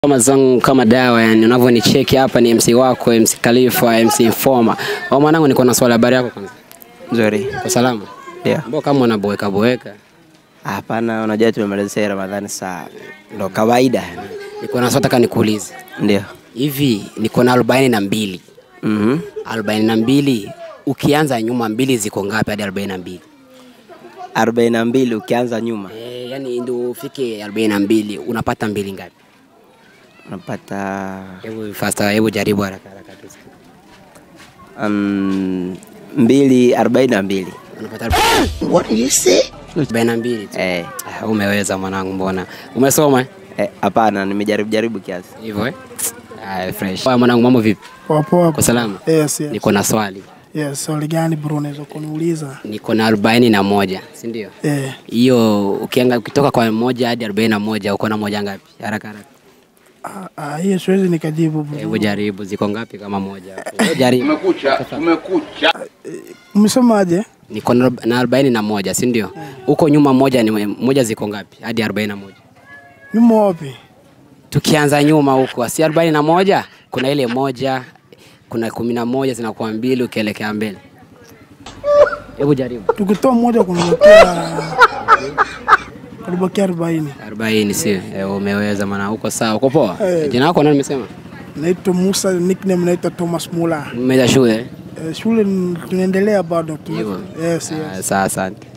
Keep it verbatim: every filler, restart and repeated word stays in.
Kama zangu kama dawa, yani unavyonicheki hapa ni M C wako, M C Khalifa, M C Informa. Wa mwanangu niko na swali, habari yako kwanza? Nzuri. Kwa salama? Ndio. Mbona kama unaboeka boeka? Hapana, unajua tumemaliza Ramadhani saa ndo kawaida. Niko na swali nataka nikuulize. Ndio. Hivi niko na arobaini na mbili. Mhm. arobaini na mbili ukianza nyuma mbili ziko ngapi hadi arobaini na mbili? arobaini na mbili ukianza nyuma. Eh, yani ndio ufike arobaini na mbili unapata mbili ngapi? Unapata Hebu faster, hebu jaribu haraka haraka tu. Um, mbili arobaini na mbili. Unapata what do you say? arobaini na mbili. Eh, ah, umeweza mwanangu, mbona? Umesoma? Eh, hapana, nimejaribu jaribu kiasi. Hivyo eh? Ah, fresh. Kwa mwanangu, mambo vipi? Poa poa. Kwa salama? Yes, yes. Niko na swali. Yes, swali gani bro unaweza kuniuliza? Niko na arobaini na moja, si ndio? Eh. Hiyo ukianga ukitoka kwa moja hadi arobaini na moja uko na moja ngapi? Haraka haraka. Ah, ah hiyo siwezi nikajibu bro. Hebu jaribu, ziko ngapi kama moja hapo? Hebu jaribu. Umekucha, umekucha. Umesemaje? Niko na arobaini na moja, si ndio? Huko nyuma moja ni moja ziko ngapi hadi arobaini na moja? Nyuma wapi? Tukianza nyuma huko, si arobaini na moja, kuna ile moja, kuna kumi na moja zinakuwa mbili ukielekea mbele. Hebu jaribu. Tukitoa moja kunabakia kunabakia arobaini. arobaini si? Eh, umeweza maana huko sawa. Uko poa? Eh. Jina lako nani nimesema? Naitwa Musa, nickname naitwa Thomas Mula. Umeja shule? Eh, shule tunaendelea bado tu. Hivyo. Yes, yes. Ah, sawa, asante.